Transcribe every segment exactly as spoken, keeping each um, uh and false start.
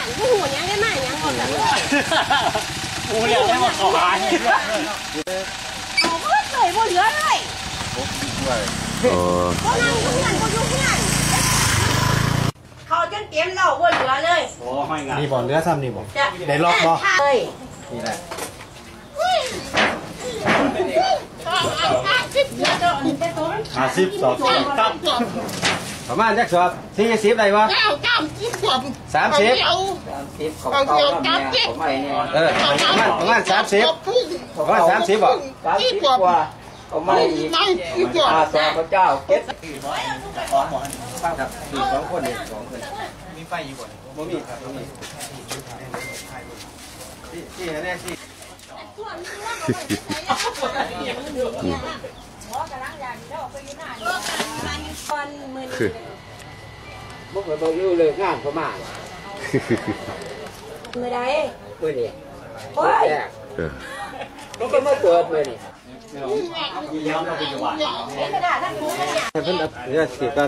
ผู้หูยังได้ไหมยังหมดเลยผู้เรียกได้ว่าขอหาเนี่ยเอาเพื่อใส่บ่เหลือเลยเออก็นั่งทุกงานก็ยุ่งงานเขาจนเตรียมเราบ่เหลือเลยโอ้ไม่งานนี่บ่เหลือซ้ำนี่บ่ได้ล็อกบ่นี่แหละห้าสิบสอบประมาณจักสอบสี่สิบได้ปะสามสิบประมาณประมาณสามสิบประมาณสามสิบบ่สามสิบกว่าเอาไม่อาสาพระเจ้าเก็บครับสี่สองคนเด็กสองคนมีไฟอยู่บ่บ่มีครับบ่มีที่แน่ที่คือบ่เคยบ่รู้เลยงานพม่ามื้อใดมื้อนี้โอ้ยเออมันก็มาเปิดมื้อนี้ย้ำเราไปจังหวัดเฮ็ดกระดาษทั้งถุงเนี่ยเพิ่นเดี๋ยวสิกัน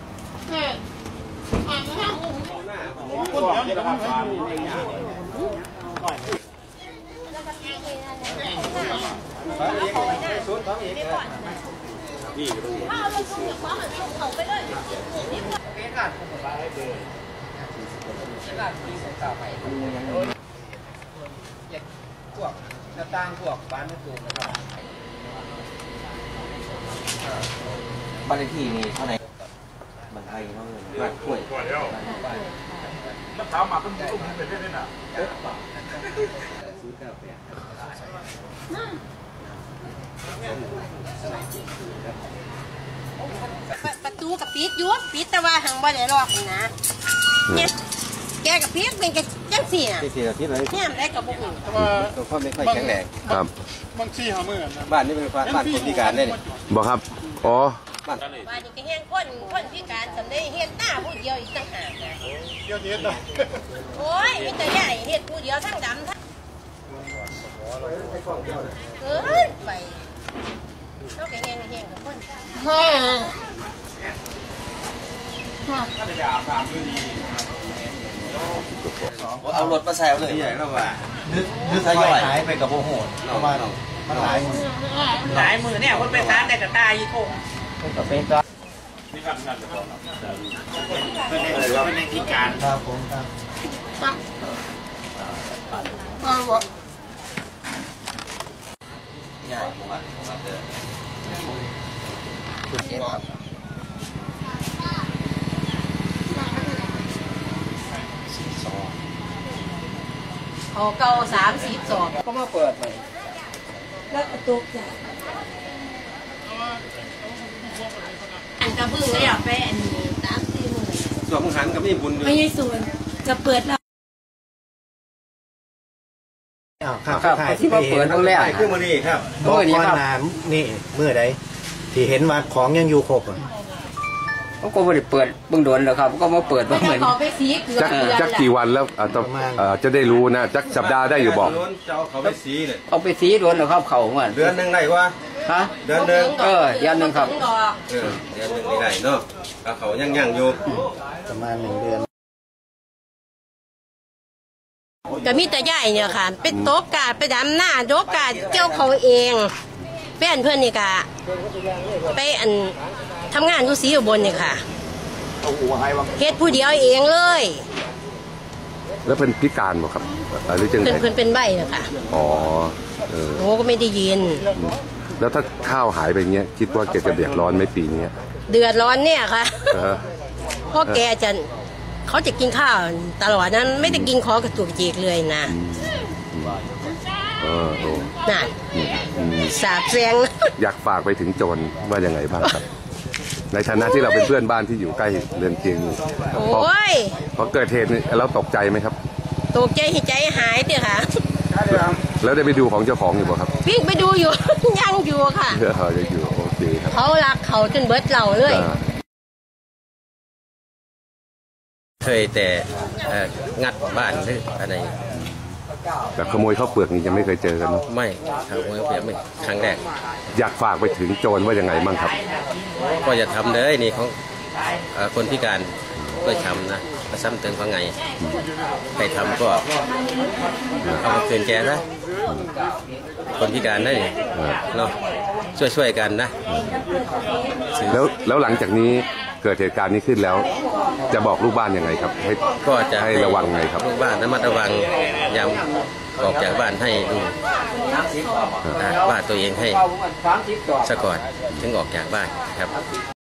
พวกหน้าต่างพวกบ้านไม่ถูกนะครับบ้านเลขที่มีเท่าไหร่บ้านไทยเนาะบ้านกล้วยมันถามมาเป็นตุ้มเป็นเรื่องนี้น่ะประตูกับปิดอยู่ปิดแต่ว่าหังบ่ได้ล็อกนะเนี่ยแกกับปิดเป็นแกจังสี่น่ะที่ที่ที่ไหนเนี่ยได้กับบ่ฮู้ตัวพ่อไม่ค่อยแข็งแรงครับบางที่หามื้อนะบ้านนี้เป็นบ้านคนพิการได้นี่บ่ครับอ๋อบ้านบ้านนี้ก็เฮ็ดคนคนพิการสำได้เฮ็ดหน้าผู้เดียวอีกต่างหากนะเดี๋ยวเฮ็ดได้โอ้ยมีแต่ใหญ่เฮ็ดผู้เดียวทั้งดำทั้งเกินไปเฮาก็แฮงแฮงกับคนเอารถมาแซวเลยใหญ่แล้วว่านึกนึกทยอยหายไปกับโบโหดเอามามันหลายหลายมือเนี่ยคนไปตามแต่กับตายี่ทงกับเป็นก็นี่ครับงานจะบอกนะเป็นในเป็นในพิการครับผมครับใหญ่ผมว่าผมว่าเจอคุณเอ็มครับเขาเก่าสามสิบสองก็มาเปิดเลยแล้วตกใจอันกระเบื้องก็อยากไปอันนี้สามสี่หมื่นส่วนมึงหันกับนี่บุญไม่ใช่ส่วนจะเปิดแล้วครับที่มาเปิดตรงแรกขึ้นมานี่ครับบอกก่อนน้ำนี่เมื่อใดที่เห็นว่าของยังอยู่ครบอ่ะเขาก็ไม่ได้เปิดเบื้องโดนหรอกครับก็มาเปิดว่าเหมือนจักจักกี่วันแล้วจะได้รู้นะจักสัปดาห์ได้อยู่บอกเขาไปสีเลยเอาไปสีโดนหรอครับเขาเหมือนเดือนหนึ่งได้วะฮะเดือนหนึ่งเออเดือนหนึ่งครับเออเดือนหนึ่งได้เนาะเขายังยังอยู่ประมาณหนึ่งเดือนก็มีแต่ใหญ่เนี่ยค่ะเป็นโต๊ะกาไปดำหน้าโต๊ะกาเจ้าเขาเองแฟนเพื่อนนี่กะไปอันทำงานอยู่สีอุบลเนี่ยค่ะเฮ็ดผู้เดียวเองเลยแล้วเป็นพิการบ่ครับหรือจังไงเพื่อนเป็นใบเนี่ยค่ะอ๋อเออโอ้ก็ไม่ได้ยินแล้วถ้าข้าวหายไปเงี้ยคิดว่าแกจะเดือดร้อนไหมปีนี้เดือดร้อนเนี่ยค่ะเพราะแกจะเขาจะกินข้าวตลอดนั้นไม่ได้กินขอกระตุกจีกเลยนะเออน่ะสาบแซงอยากฝากไปถึงโจรว่ายังไงบ้างครับในฐานะที่เราเป็นเพื่อนบ้านที่อยู่ใกล้เรือนเคียงโอ้ยพอเกิดเหตุแล้วตกใจไหมครับตกใจใจหายเด้อค่ะแล้วได้ไปดูของเจ้าของอยู่ป่ะครับพี่ไปดูอยู่ยังอยู่ค่ะเออยังอยู่โอเคครับเขารักเขาจนเบิดเราเลยเคยแต่งัดบ้านหรืออะไรแต่ขโมยข้าวเปลือกนี่ยังไม่เคยเจอกันไม่ขโมยข้าวเปลือกไม่ครั้งแรกอยากฝากไปถึงโจรว่ายังไงบ้างครับก็อย่าทำเลยนี่ของคนพิการก็ทำนะก็ซ้ำเติมว่าไงใครทำก็เอามาคืนแกนะคนพิการได้เนาะช่วยๆกันนะแล้วแล้วหลังจากนี้เกิดเหตุการณ์นี้ขึ้นแล้ว จะบอกลูกบ้านยังไงครับให้ก็จะให้ระวังไงครับลูกบ้านระมัดระวังยามออกจากบ้านให้ดูบ้านตัวเองให้ซะก่อนถึงออกจากบ้านครับ